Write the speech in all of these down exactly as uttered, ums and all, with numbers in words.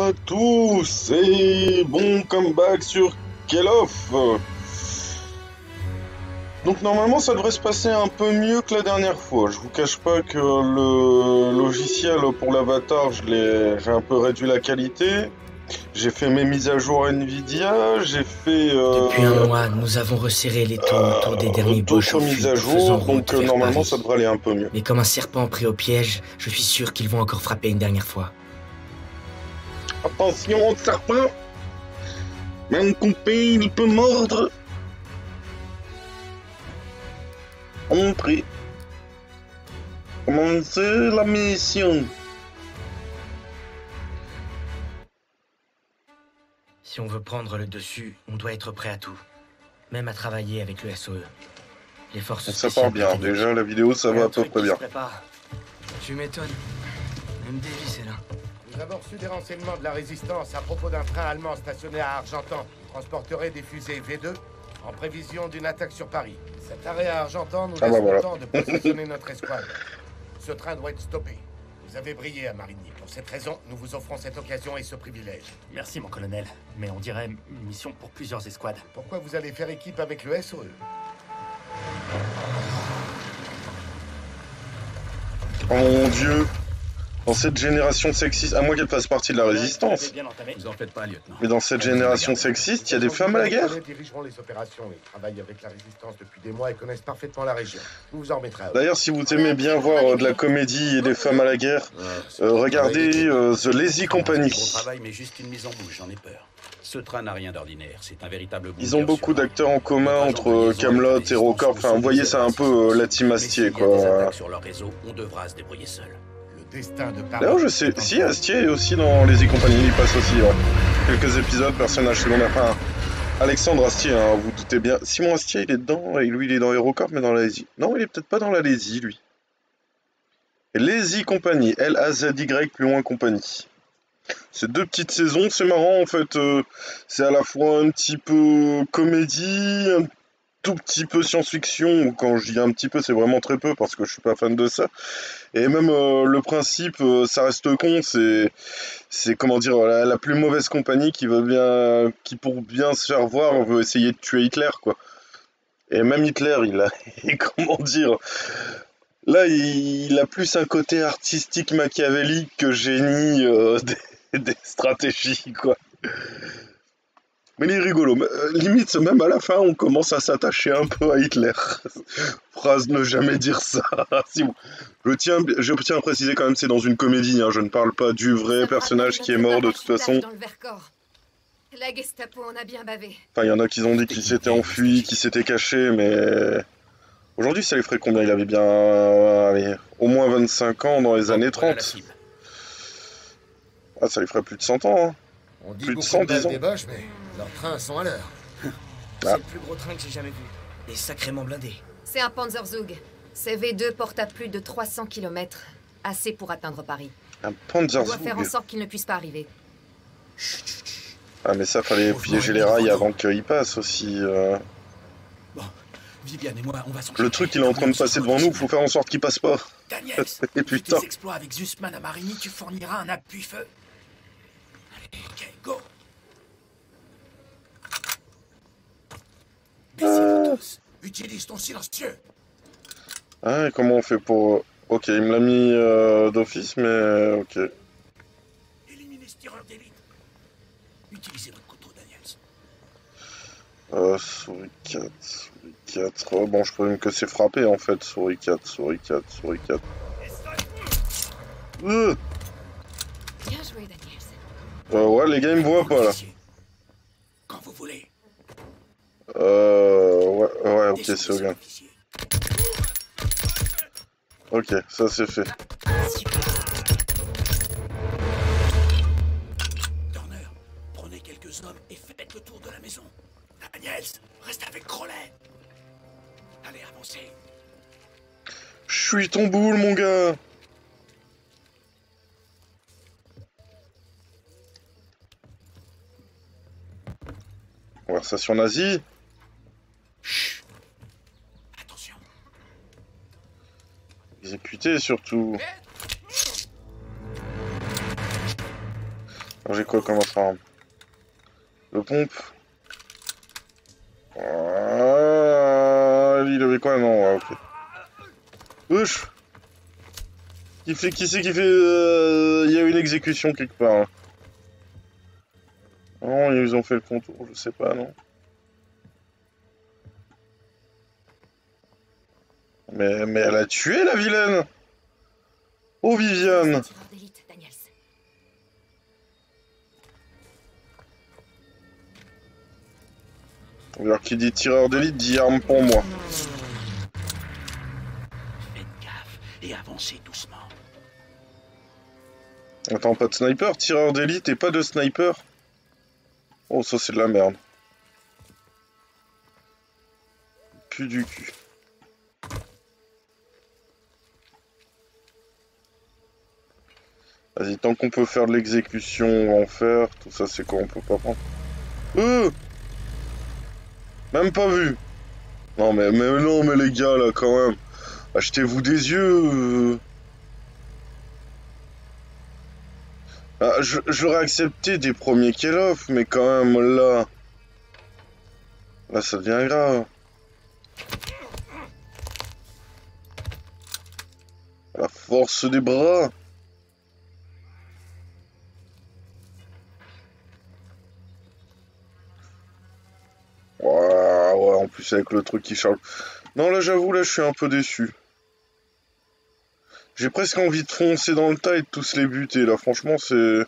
à tous et bon comeback sur Call of. Donc normalement ça devrait se passer un peu mieux que la dernière fois. Je vous cache pas que le logiciel pour l'avatar, je l'ai, j'ai un peu réduit la qualité. J'ai fait mes mises à jour Nvidia, j'ai fait... Euh, Depuis un mois, nous avons resserré les taux euh, autour des derniers boches d'autres mises à jour, donc euh, normalement Paris. ça devrait aller un peu mieux. Mais comme un serpent pris au piège, je suis sûr qu'ils vont encore frapper une dernière fois. Attention, serpent! Même coupé, il peut mordre! Entrez! Commencez la mission! Si on veut prendre le dessus, on doit être prêt à tout. Même à travailler avec le S O E. Les forces ça part bien, déjà la vidéo ça va à peu près bien. Tu m'étonnes. Même Davy est là. Nous avons reçu des renseignements de la résistance à propos d'un train allemand stationné à Argentan qui transporterait des fusées V deux en prévision d'une attaque sur Paris. Cet arrêt à Argentan nous laisse ah bah voilà. le temps de positionner notre escouade. Ce train doit être stoppé. Vous avez brillé à Marigny. Pour cette raison, nous vous offrons cette occasion et ce privilège. Merci, mon colonel. Mais on dirait une mission pour plusieurs escouades. Pourquoi vous allez faire équipe avec le S O E? Oh mon Dieu! Dans cette génération sexiste, à moins qu'elle fasse partie de la résistance. Vous en faites pas, lieutenant. Mais dans cette génération sexiste, il y a des femmes à la guerre. Ils dirigeront les opérations. Ils travaillent avec la résistance depuis des mois et connaissent parfaitement la région. Vous vous en remettrez à eux. D'ailleurs, si vous aimez bien voir euh, de la comédie et des femmes à la guerre, euh, regardez euh, The Lazy Company. Travail, mais juste une mise en bouche, j'en ai peur. Ce train n'a rien d'ordinaire, c'est un véritable. Ils ont beaucoup d'acteurs en commun entre Camelot et Hérocorp. Enfin, vous voyez, c'est un peu euh, la team Astier, quoi. Sur leur réseau, on devra se débrouiller seul. D'ailleurs, je sais, si Astier est aussi dans Lazy Company, il passe aussi ouais. quelques épisodes, personnage secondaire. Enfin, Alexandre Astier, hein, vous doutez bien. Simon Astier, il est dedans, et lui, il est dans Hérocorp, mais dans la Lazy. Non, il est peut-être pas dans la Lazy, lui. Et Lazy Company, L A Z Y plus loin compagnie. C'est deux petites saisons, c'est marrant en fait. Euh, c'est à la fois un petit peu comédie, un tout petit peu science-fiction. Quand je dis un petit peu, c'est vraiment très peu parce que je suis pas fan de ça. Et même euh, le principe, euh, ça reste con, c'est, c'est comment dire, la, la plus mauvaise compagnie qui veut bien, qui pour bien se faire voir, veut essayer de tuer Hitler, quoi. Et même Hitler, il a, comment dire, là, il, il a plus un côté artistique machiavélique que génie euh, des, des stratégies, quoi. Mais il est rigolo. Euh, limite, même à la fin, on commence à s'attacher un peu à Hitler. Phrase ne jamais dire ça. si bon. je, tiens, je tiens à préciser quand même c'est dans une comédie. Hein. Je ne parle pas du vrai ça personnage qui est mort de toute façon. La Gestapo en a bien bavé. Enfin, il y en a qui ont dit qu'il s'était enfui, qu'il s'était caché, mais... Aujourd'hui, ça les ferait combien? Il avait bien... Allez, au moins vingt-cinq ans dans les années trente. Ah, ça les ferait plus de cent ans. Hein. On dit plus de cent dix ans. Des boches, mais leurs trains sont à l'heure. C'est ah. le plus gros train que j'ai jamais vu. Et sacrément blindé. C'est un Panzerzug. Ces V deux portent à plus de trois cents kilomètres. Assez pour atteindre Paris. Un Panzerzug. On doit faire en sorte qu'il ne puisse pas arriver. Ah mais ça, fallait piéger les rails avant qu'ils passent aussi. Euh... Bon, Viviane et moi, on va le truc, il est en train de passer devant nous, faut faire en sorte qu'il passe pas. Daniel, et putain. tes exploits avec Zussman à Marigny, tu fourniras un appui-feu. Allez, ok, go. Baissez-vous tous. Utilise ton silencieux. Ah, et comment on fait pour... Ok, il me l'a mis euh, d'office, mais ok. Éliminez ce tireur d'élite. Utilisez votre couteau, Daniels. Euh, souris quatre, souris quatre... Oh, bon, je peux même que c'est frappé, en fait. Souris quatre, souris quatre, souris quatre. Euh. Bien joué, Daniels. Euh, ouais, les gars, ils me voient pas, là. Quand vous voulez. Euh... Ouais, ouais ok, c'est bien. Ok, ça c'est fait. Turner, prenez quelques hommes et faites le tour de la maison. Daniels, reste avec Crowley. Allez, avancez. Je suis ton boule, mon gars. Conversation nazie. Chut. Attention. Exécuté surtout. J'ai quoi comme autre arme? Le pompe. Ah, il avait quoi? Non, ouais, ok. Wesh. Qui fait, qui c'est qui fait... Euh, il y a une exécution quelque part. Hein. Non, ils ont fait le contour, je sais pas, non. Mais, mais elle a tué la vilaine. Oh Viviane. Alors qui dit tireur d'élite dit arme pour moi. Faites gaffe et avancez doucement. Attends, pas de sniper, tireur d'élite et pas de sniper. Oh, ça c'est de la merde. Plus du cul. Vas-y, tant qu'on peut faire de l'exécution, on va en faire. Tout ça, c'est quoi? On peut pas prendre. Euh Même pas vu. Non, mais, mais non, mais les gars, là, quand même. Achetez-vous des yeux. Ah, j'aurais accepté des premiers Call of, mais quand même, là... Là, ça devient grave. La force des bras. Ouais, ouais, en plus avec le truc qui charge. Non, là, j'avoue, là, je suis un peu déçu. J'ai presque envie de foncer dans le tas et de tous les buter, là. Franchement, c'est...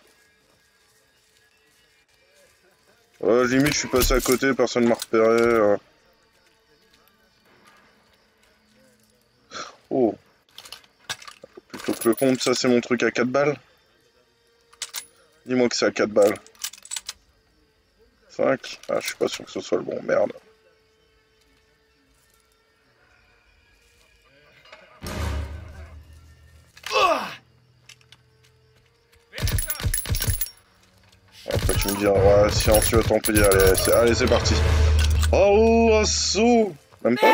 Ouais, limite, je suis passé à côté, personne m'a repéré. Euh... Oh. Plutôt que le compte, ça, c'est mon truc à quatre balles. Dis-moi que c'est à quatre balles. cinq. Ah, je suis pas sûr que ce soit le bon. Merde. Après tu me dis, ouais, silencieux, tant pis, allez, c'est allez, c'est parti. Oh, assaut. Même pas.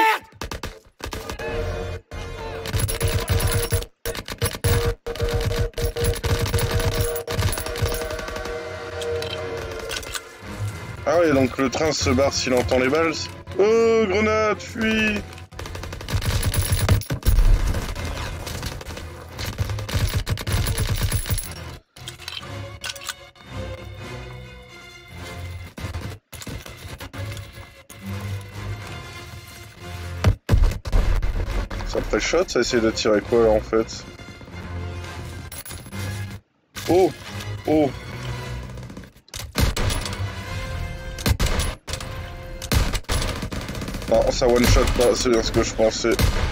Ah oui, donc le train se barre s'il entend les balles. Oh, grenade, fuis. Ça pré-shot, ça essaie de tirer quoi là en fait? Oh, oh. Non, ça one shot pas, c'est bien ce que je pensais.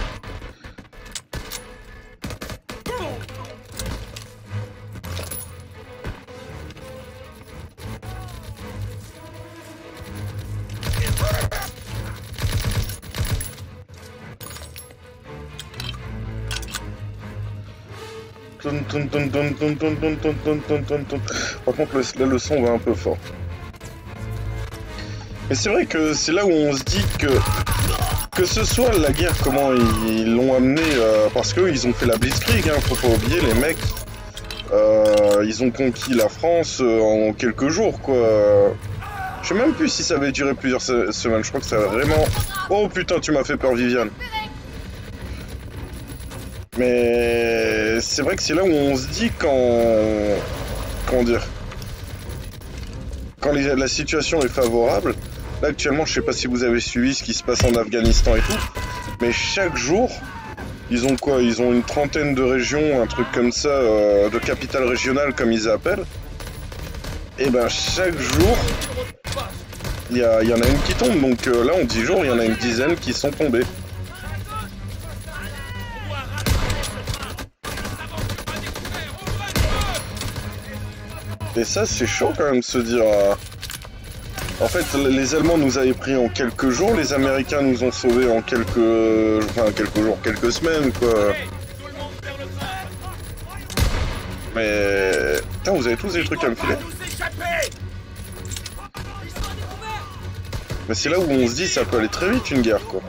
Par contre, là, le son va un peu fort. Mais c'est vrai que c'est là où on se dit que que ce soit la guerre, comment ils l'ont amené, euh, parce qu'eux ils ont fait la Blitzkrieg, hein, faut pas oublier, les mecs, euh, ils ont conquis la France euh, en quelques jours, quoi. Je sais même plus si ça avait duré plusieurs se semaines, je crois que ça a vraiment... Oh putain, tu m'as fait peur, Viviane. Mais c'est vrai que c'est là où on se dit quand... Comment dire? Quand les... la situation est favorable. Là actuellement, je sais pas si vous avez suivi ce qui se passe en Afghanistan et tout, mais chaque jour, ils ont quoi? Ils ont une trentaine de régions, un truc comme ça, euh, de capitales régionales comme ils appellent. Et ben chaque jour, il y, y en a une qui tombe, donc euh, là en dix jours, il y en a une dizaine qui sont tombées. Et ça c'est chaud quand même de se dire... Euh... En fait, les Allemands nous avaient pris en quelques jours, les Américains nous ont sauvés en quelques... Enfin, quelques jours, quelques semaines, quoi. Mais... Putain, vous avez tous des trucs à me filer. Mais c'est là où on se dit, ça peut aller très vite, une guerre, quoi.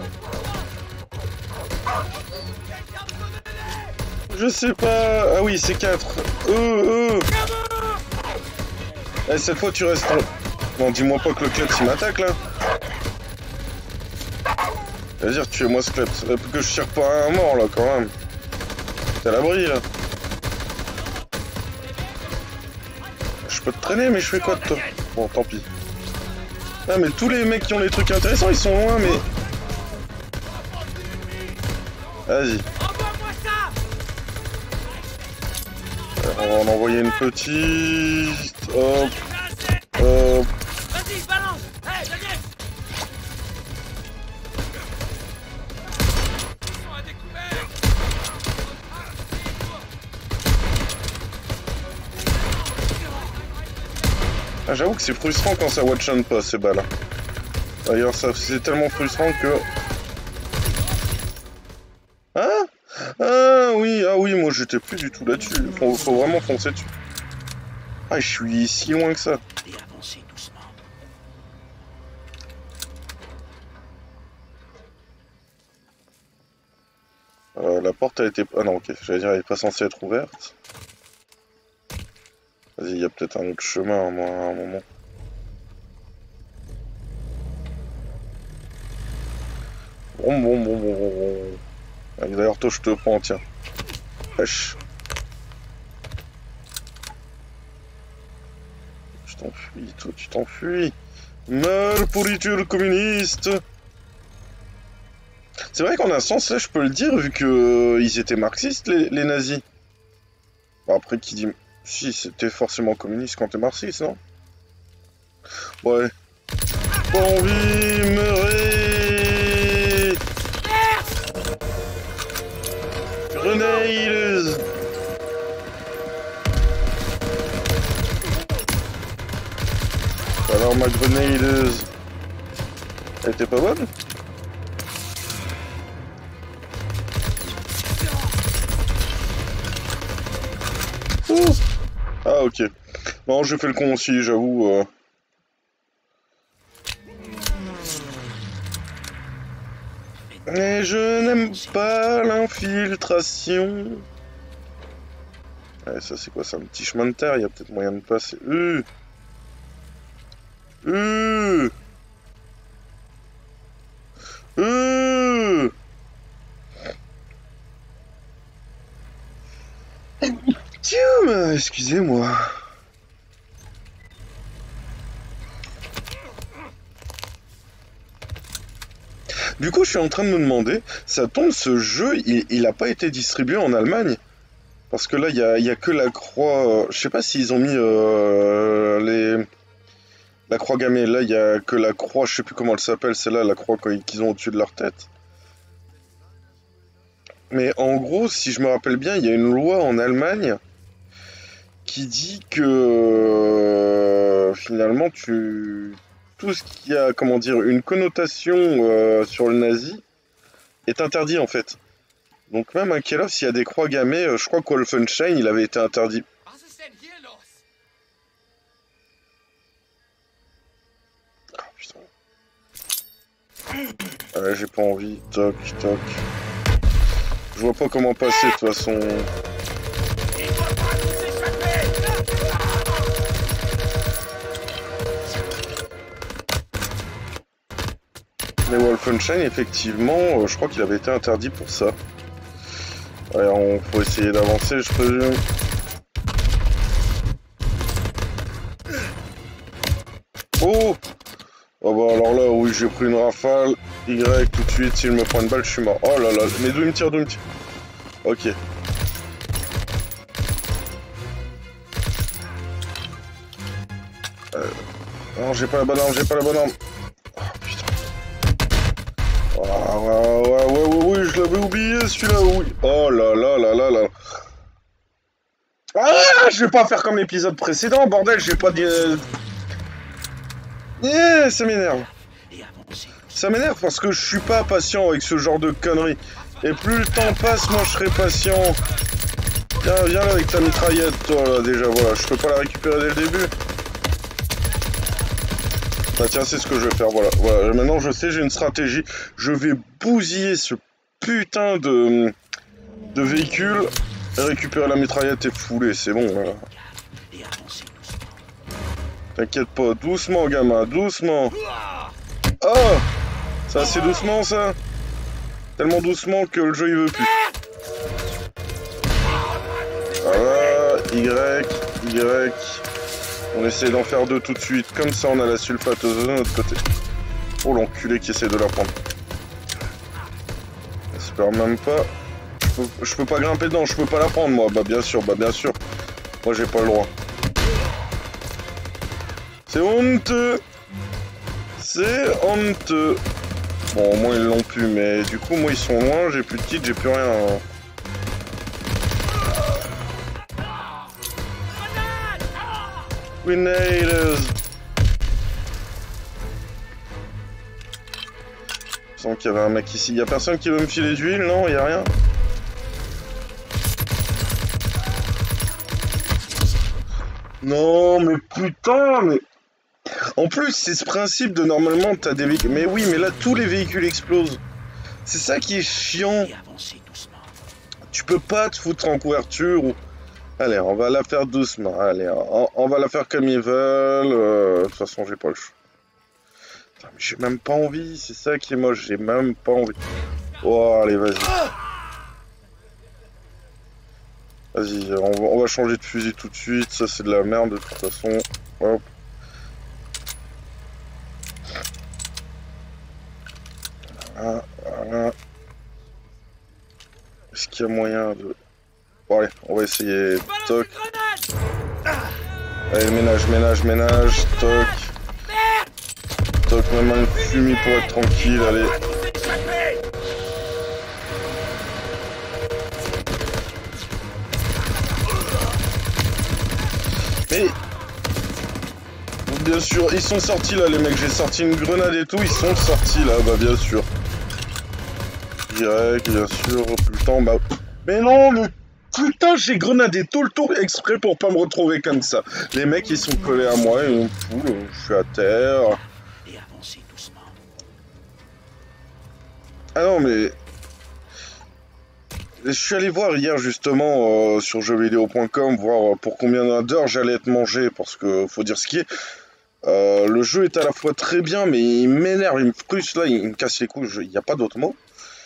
Je sais pas... Ah oui, c'est quatre. Euh, euh... Eh, cette fois, tu restes en... Non, dis-moi pas que le Kleps, il m'attaque, là. C'est-à-dire, tuez-moi ce Kleps. Que je tire pas à un mort, là, quand même. T'es à l'abri, là. Je peux te traîner, mais je fais quoi de toi? Bon, tant pis. Ah, mais tous les mecs qui ont les trucs intéressants, ils sont loin, mais... Vas-y. On va en envoyer une petite... Hop. Hop. Vas-y, balance. Hey, Daniel. Ah, j'avoue que c'est frustrant quand ça watch-on pas ces balles. D'ailleurs, ça c'est tellement frustrant que... Hein? Ah oui, ah oui, moi j'étais plus du tout là-dessus. Faut, faut vraiment foncer dessus. Ah, je suis si loin que ça. Et avancer doucement. Euh, la porte a été... Ah non, ok, j'allais dire elle est pas censée être ouverte. Vas-y, il y a peut-être un autre chemin moi, à un moment. Bon, bon, bon, bon, bon, bon. D'ailleurs, toi, je te prends, tiens. Wesh. Je t'enfuis, toi, tu t'enfuis. Meurs, pourriture communiste. C'est vrai qu'en un sens, là, je peux le dire, vu que euh, ils étaient marxistes, les, les nazis. Bon, après, qui dit... Si, c'était forcément communiste quand t'es marxiste, non? Ouais. Pas envie, meurez! Grenades! Alors ma grenade... Elle était pas bonne? Ouh. Ah ok. Non, j'ai fait le con aussi, j'avoue. Euh... Mais je n'aime pas l'infiltration. Ouais, ça c'est quoi? C'est un petit chemin de terre, il y a peut-être moyen de passer. Euh. Euh. Euh. Tiens, excusez-moi. Du coup, je suis en train de me demander, ça tombe, ce jeu, il, il a pas été distribué en Allemagne? Parce que là, il y a, y a que la croix... Euh, je sais pas s'ils ont mis euh, les... La croix gammée. Là, il y a que la croix, je sais plus comment elle s'appelle, c'est là, la croix qu'ils ont au-dessus de leur tête. Mais en gros, si je me rappelle bien, il y a une loi en Allemagne qui dit que euh, finalement tu tout ce qui a comment dire une connotation euh, sur le nazi est interdit en fait. Donc même à Kielov, s'il y a des croix gammées, euh, je crois qu'Wolfenstein il avait été interdit. Oh putain. Ouais, j'ai pas envie. Toc toc. Je vois pas comment passer de toute façon. Mais Wolfenstein, effectivement, euh, je crois qu'il avait été interdit pour ça. Ouais, on faut essayer d'avancer, je présume. Oh! Oh bah alors là, oui, j'ai pris une rafale. Y tout de suite, s'il me prend une balle, je suis mort. Oh là là, mais d'où il me tire, d'où il me tire? Ok. Euh... Non, j'ai pas la bonne arme, j'ai pas la bonne arme. Oh putain. Ah, ouais, ouais, ouais, ouais, ouais, je l'avais oublié celui-là, oui. Oh là là là là là. Ah, je vais pas faire comme l'épisode précédent, bordel, j'ai pas de... Yeah, ça m'énerve. Ça m'énerve parce que je suis pas patient avec ce genre de conneries. Et plus le temps passe, moi je serai patient. Viens, viens là avec ta mitraillette, toi là, déjà, voilà. Je peux pas la récupérer dès le début. Bah tiens, c'est ce que je vais faire, voilà. Voilà, maintenant je sais, j'ai une stratégie. Je vais bousiller ce putain de, de véhicule, et récupérer la mitraillette et fouler, c'est bon, voilà. T'inquiète pas, doucement gamin, doucement. Oh, ça c'est doucement ça. Tellement doucement que le jeu il veut plus. Voilà, Y, Y. On essaie d'en faire deux tout de suite, comme ça on a la sulfateuse de notre côté. Oh l'enculé qui essaie de la prendre. J'espère même pas. Je peux, je peux pas grimper dedans, je peux pas la prendre moi. Bah bien sûr, bah bien sûr. Moi j'ai pas le droit. C'est honteux. C'est honteux. Bon au moins ils l'ont pu, mais du coup moi ils sont loin, j'ai plus de kit, j'ai plus rien. Hein. Grenades. Je sens qu'il y avait un mec ici. Y'a personne qui veut me filer d'huile, non? Y'a rien? Non, mais putain, mais... En plus, c'est ce principe de normalement, t'as des véhicules... Mais oui, mais là, tous les véhicules explosent. C'est ça qui est chiant. Tu peux pas te foutre en couverture ou... Allez, on va la faire doucement. Allez, on, on va la faire comme ils veulent. Euh, de toute façon, j'ai pas le choix. J'ai même pas envie, c'est ça qui est moche. J'ai même pas envie. Oh, allez, vas-y. Vas-y, on, on va changer de fusil tout de suite. Ça, c'est de la merde de toute façon. Hop. Voilà, voilà. Est-ce qu'il y a moyen de... Bon allez, on va essayer. Toc. Allez, ménage, ménage, ménage. Toc. Toc, même un fumier pour être tranquille, allez. Mais... Bien sûr, ils sont sortis là les mecs. J'ai sorti une grenade et tout, ils sont sortis là, bah bien sûr. Direct, bien sûr, putain, bah... Mais non, mais... Putain, j'ai grenadé tout le tour exprès pour pas me retrouver comme ça. Les mecs, ils sont collés à moi, ils me foutent, je suis à terre. Et avancez doucement. Ah non, mais... Je suis allé voir hier, justement, euh, sur jeux vidéo point com, voir pour combien d'heures j'allais être mangé, parce que, faut dire ce qui est, euh, le jeu est à la fois très bien, mais il m'énerve, il me frustre, là, il me casse les couilles, il n'y a pas d'autre mot.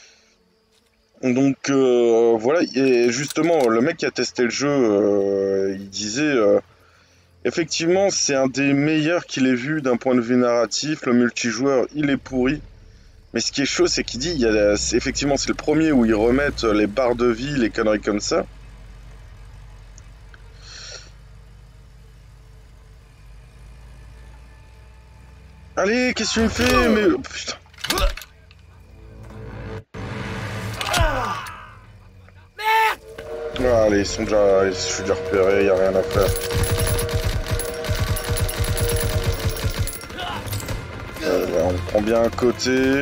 Donc euh, voilà, et justement le mec qui a testé le jeu, euh, il disait euh, effectivement c'est un des meilleurs qu'il ait vu d'un point de vue narratif, le multijoueur il est pourri, mais ce qui est chaud c'est qu'il dit, il y a, effectivement c'est le premier où ils remettent les barres de vie, les conneries comme ça. Allez, qu'est-ce que tu me fais? Mais putain. Ah, allez, ils sont déjà... Je suis déjà repéré, y a rien à faire. Euh, là, on prend bien un côté.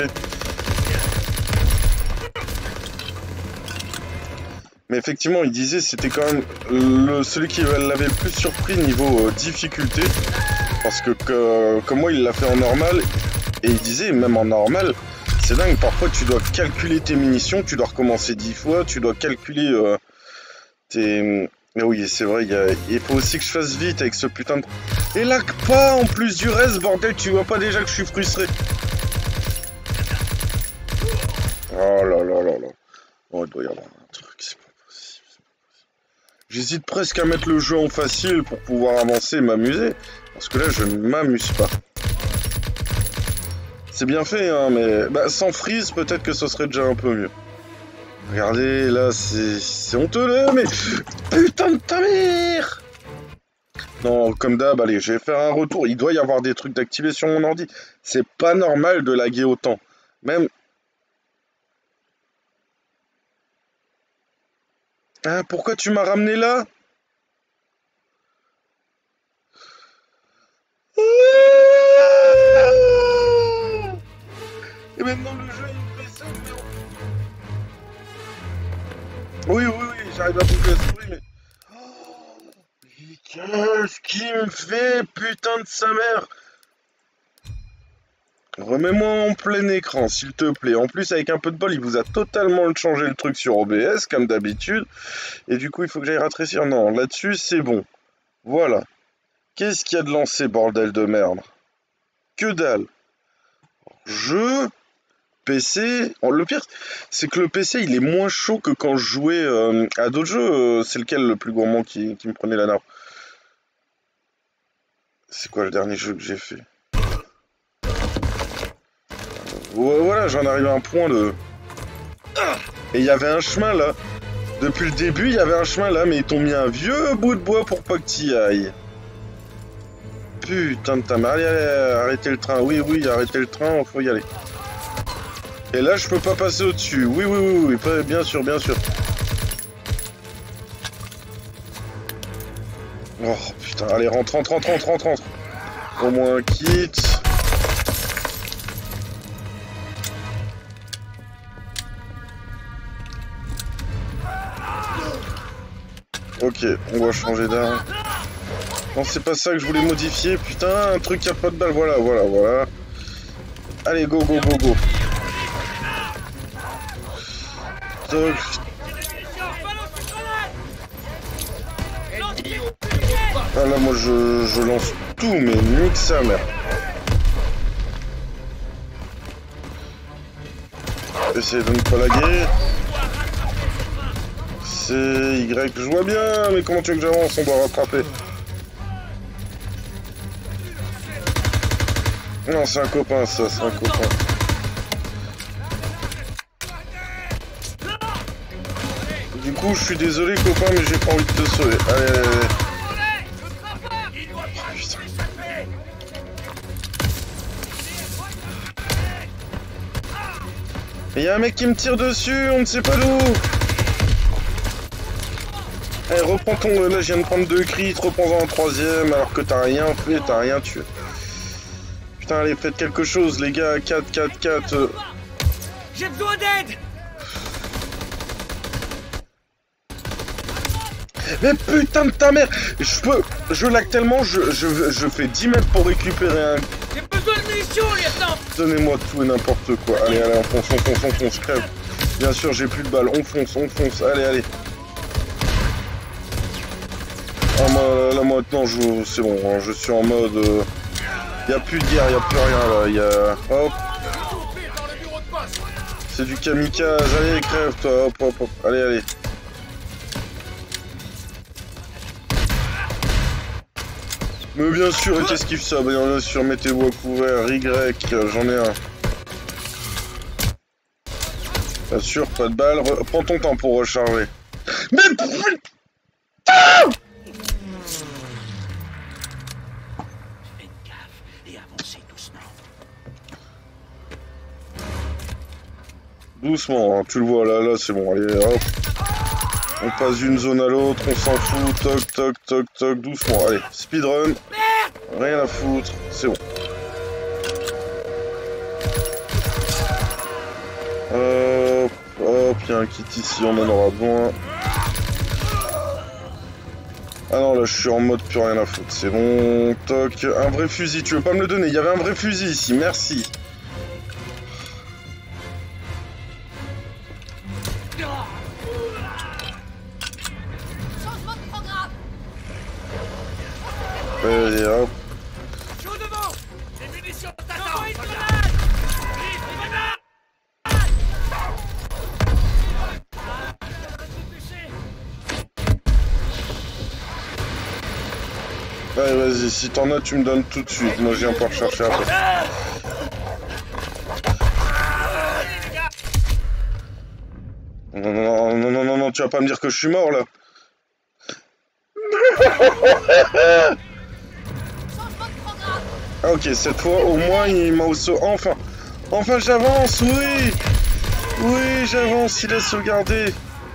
Mais effectivement, il disait c'était quand même le, celui qui l'avait le plus surpris niveau euh, difficulté. Parce que, que comme moi, il l'a fait en normal. Et il disait, même en normal, c'est dingue, parfois tu dois calculer tes munitions, tu dois recommencer dix fois, tu dois calculer... Euh, T'es... Mais oui, c'est vrai, il, a... il faut aussi que je fasse vite avec ce putain de... Et là, pas en plus du reste, bordel, tu vois pas déjà que je suis frustré. Oh là là là là. Oh, il doit y avoir un truc, c'est pas possible. J'hésite presque à mettre le jeu en facile pour pouvoir avancer et m'amuser. Parce que là, je ne m'amuse pas. C'est bien fait, hein, mais... Bah, sans freeze, peut-être que ce serait déjà un peu mieux. Regardez, là, c'est honteux, là, mais... Putain de ta mère! Non, comme d'hab, allez, je vais faire un retour. Il doit y avoir des trucs d'activer sur mon ordi. C'est pas normal de laguer autant. Même... Hein, pourquoi tu m'as ramené là? Et maintenant, le jeu, il me fait ça, mais... Oui, oui, oui, j'arrive à bouger la souris, mais... Oh, qu'est-ce qu'il me fait, putain de sa mère? Remets-moi en plein écran, s'il te plaît. En plus, avec un peu de bol, il vous a totalement changé le truc sur O B S, comme d'habitude. Et du coup, il faut que j'aille rafraîchir. Non, là-dessus, c'est bon. Voilà. Qu'est-ce qu'il y a de lancé, bordel de merde? Que dalle. Jeu, P C... Le pire, c'est que le P C, il est moins chaud que quand je jouais euh, à d'autres jeux. C'est lequel le plus gourmand qui, qui me prenait la nappe? C'est quoi le dernier jeu que j'ai fait? Ouais, voilà, j'en arrive à un point de... Et il y avait un chemin là. Depuis le début, il y avait un chemin là, mais ils t'ont mis un vieux bout de bois pour pas que t'y ailles. Putain de ta mère. Allez, allez, arrêtez le train. Oui, oui, arrêtez le train, faut y aller. Et là, je peux pas passer au-dessus. Oui, oui, oui, oui, bien sûr, bien sûr. Oh putain, allez, rentre, rentre, rentre, rentre, rentre, rentre. Au moins, quitte. Ok, on va changer d'arme. Non, c'est pas ça que je voulais modifier. Putain, un truc qui a pas de balle. Voilà, voilà, voilà. Allez, go, go, go, go. Toc. Ah là, moi, je, je lance tout, mais nique sa mère. Essayez de ne pas laguer. C'est Y, je vois bien, mais comment tu veux que j'avance? On doit rattraper. Non, c'est un copain, ça, c'est un copain. Du coup, je suis désolé, copain, mais j'ai pas envie de te sauver. Allez, allez, allez. Il y a un mec qui me tire dessus, on ne sait pas d'où. Eh, reprends ton... Là, je viens de prendre deux crits, reprends-en un troisième, alors que t'as rien fait, t'as rien tué. Putain, allez, faites quelque chose, les gars. quatre, quatre, quatre. Euh... J'ai besoin d'aide. Mais putain de ta mère. Je peux... Je lag tellement, je, je, je fais dix mètres pour récupérer un... J'ai besoin de munitions, lieutenant. Donnez-moi tout et n'importe quoi. Allez, allez, on fonce, on fonce, on fonce, crève. Bien sûr, j'ai plus de balles. On fonce, on fonce. Allez, allez. Ah, moi, là, maintenant, je... c'est bon. Hein, je suis en mode... Euh... Y a plus de guerre, y a plus rien, là. Y a... Hop. C'est du kamikaze. Allez, crève, toi. Hop, hop, hop. Allez, allez. Mais bien sûr, qu'esquive ça, bien sûr, mettez-vous à couvert, Y, j'en ai un. Bien sûr, pas de balle, Re prends ton temps pour recharger. Mais putain! Faites gaffe et avancez doucement. Doucement, hein, tu le vois, là, là, c'est bon, allez, hop. On passe d'une zone à l'autre, on s'en fout, toc, toc, toc, toc, doucement, allez, speedrun. Rien à foutre, c'est bon. Hop, hop, il y a un kit ici, on en aura besoin. Ah non, là, je suis en mode plus rien à foutre, c'est bon, toc. Un vrai fusil, tu veux pas me le donner? Il y avait un vrai fusil ici, merci. Allez, hop. Allez, vas-y, si t'en as, tu me donnes tout de suite. Moi, je viens pas rechercher après. Non, non, non, non, non, non, tu vas pas me dire que je suis mort, là. Ah, ok, cette fois, au moins, il m'a aussi... Enfin, enfin, j'avance, oui. Oui, j'avance, il a sauvegardé.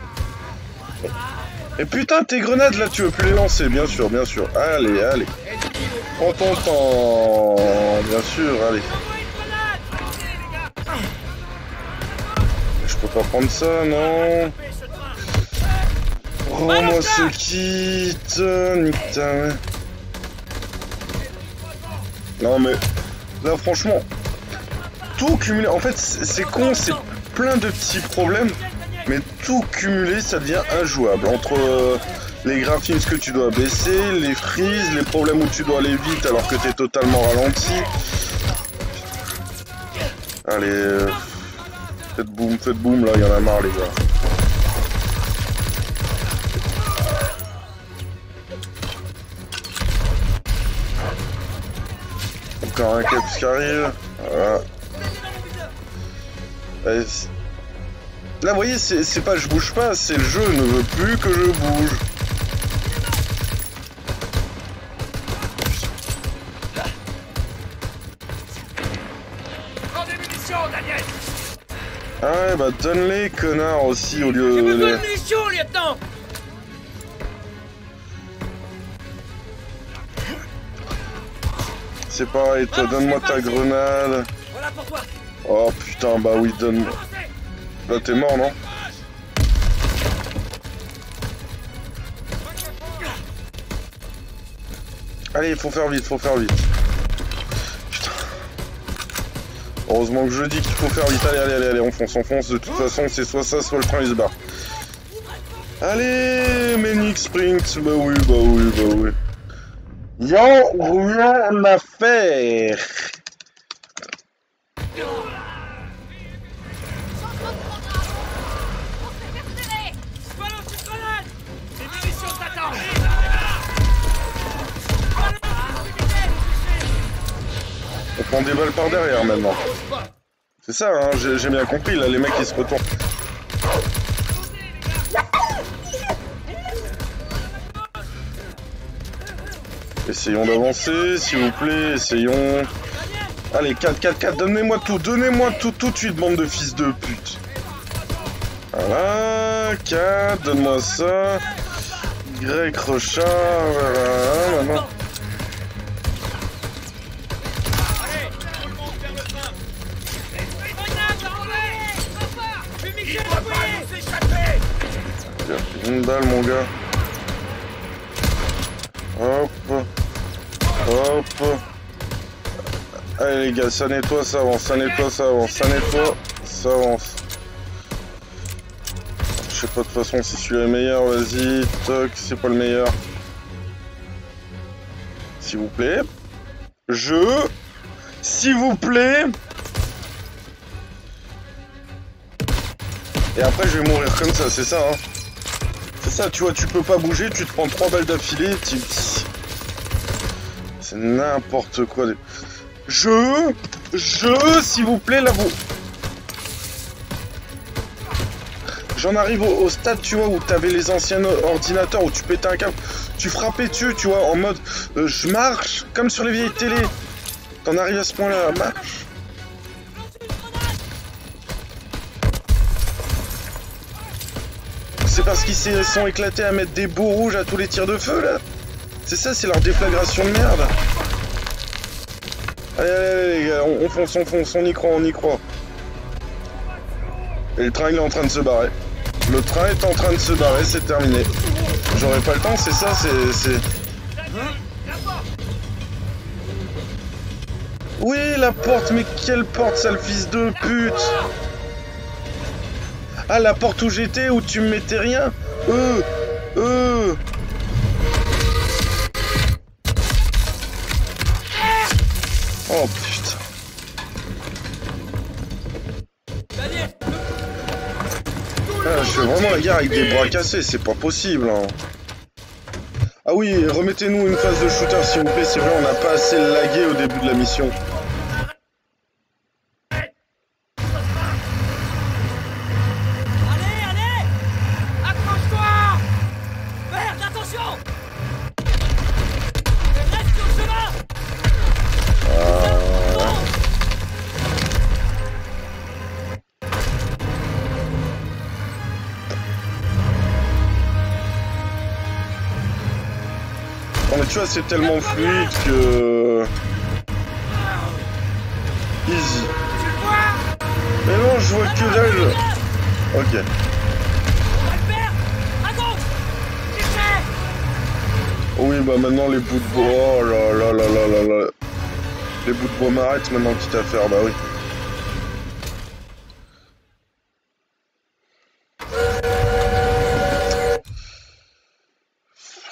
Et putain, tes grenades, là, tu veux plus les lancer, bien sûr, bien sûr. Allez, allez. Prends ton temps, bien sûr, allez. Je peux pas prendre ça, non. Rends-moi ce kit, nique ta mère. Non mais, là franchement, tout cumulé, en fait c'est con, c'est plein de petits problèmes, mais tout cumulé ça devient injouable. Entre euh, les graphismes que tu dois baisser, les freezes, les problèmes où tu dois aller vite alors que t'es totalement ralenti. Allez, euh, faites boum, faites boum, là, il y en a marre les gars. Encore un caps qui arrive, voilà. Allez, là vous voyez, c'est pas je bouge pas, c'est le jeu ne veut plus que je bouge. Ah ouais bah donne-les connards aussi au lieu de... J'ai besoin de munitions, lieutenant. C'est pareil, toi donne-moi ta grenade. Voilà pour toi. Oh putain bah oui donne-moi. Là t'es mort non? Allez il faut faire vite, faut faire vite. Putain. Heureusement que je dis qu'il faut faire vite. Allez allez allez allez on fonce, on fonce. De toute façon c'est soit ça soit le train il se barre. Allez Menix Sprint. Bah oui bah oui bah oui. Y'a rien à faire. On prend des balles par derrière maintenant. C'est ça, hein, j'ai bien compris, là les mecs ils se retournent. Essayons d'avancer, s'il vous plaît, essayons. Allez, quatre, quatre, quatre, donnez-moi tout, donnez-moi tout, tout de suite, bande de fils de pute. Voilà, quatre, donne-moi ça. Y, rechat, voilà, maintenant. Une balle, mon gars. Hop. Hop. Allez, les gars, ça nettoie, ça avance, ça nettoie, ça avance, ça nettoie, ça avance. Je sais pas de toute façon si celui-là est meilleur, vas-y. Toc, c'est pas le meilleur. S'il vous plaît. Je. S'il vous plaît. Et après, je vais mourir comme ça, c'est ça, hein. C'est ça, tu vois, tu peux pas bouger, tu te prends trois balles d'affilée, tu... C'est n'importe quoi. Je... Je... S'il vous plaît, là, vous... J'en arrive au, au stade, tu vois, où t'avais les anciens ordinateurs, où tu pétais un câble, tu frappais dessus, tu vois, en mode... Euh, je marche, comme sur les vieilles télés. T'en arrives à ce point-là, marche. C'est parce qu'ils se sont éclatés à mettre des bouts rouges à tous les tirs de feu, là. C'est ça, c'est leur déflagration de merde. Allez, allez, allez, les gars, on, on fonce, on fonce, on y croit, on y croit. Et le train, il est en train de se barrer. Le train est en train de se barrer, c'est terminé. J'aurai pas le temps, c'est ça, c'est... Oui, la porte, mais quelle porte, sale fils de pute! Ah, la porte où j'étais, où tu me mettais rien. Euh, euh. Oh putain. Ah, je fais vraiment la guerre avec des bras cassés, c'est pas possible. Hein. Ah oui, remettez-nous une phase de shooter s'il vous plaît, c'est vrai, on n'a pas assez lagué au début de la mission. Non mais tu vois c'est tellement fluide que... Easy. Mais non je vois que dalle. Ok. Oh oui bah maintenant les bouts de bois, oh là là là là là là. Les bouts de bois m'arrêtent maintenant quitte à faire, bah oui.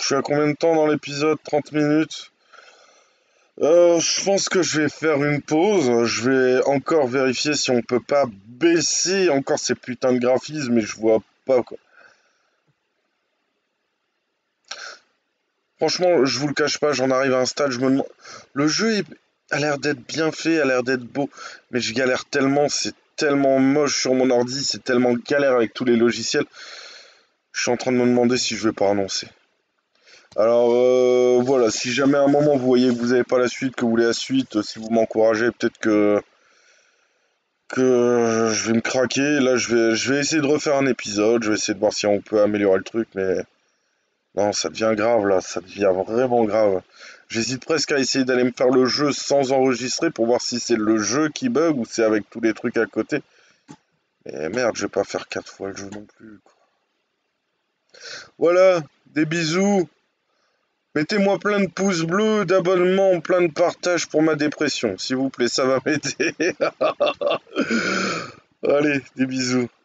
suis à combien de temps dans l'épisode? trente minutes. Euh, je pense que je vais faire une pause. Je vais encore vérifier si on peut pas baisser encore ces putains de graphismes, mais je vois pas quoi. Franchement, je vous le cache pas, j'en arrive à un stade, je me demande... Le jeu est... a l'air d'être bien fait, a l'air d'être beau, mais je galère tellement, c'est tellement moche sur mon ordi, c'est tellement galère avec tous les logiciels. Je suis en train de me demander si je vais pas renoncer. Alors euh, voilà, si jamais à un moment vous voyez que vous n'avez pas la suite, que vous voulez la suite, si vous m'encouragez, peut-être que que je vais me craquer. Là, je vais, je vais essayer de refaire un épisode, je vais essayer de voir si on peut améliorer le truc, mais non, ça devient grave là, ça devient vraiment grave. J'hésite presque à essayer d'aller me faire le jeu sans enregistrer pour voir si c'est le jeu qui bug ou c'est avec tous les trucs à côté. Mais merde, je vais pas faire quatre fois le jeu non plus, quoi. Voilà, des bisous. Mettez-moi plein de pouces bleus, d'abonnements, plein de partages pour ma dépression. S'il vous plaît, ça va m'aider. Allez, des bisous.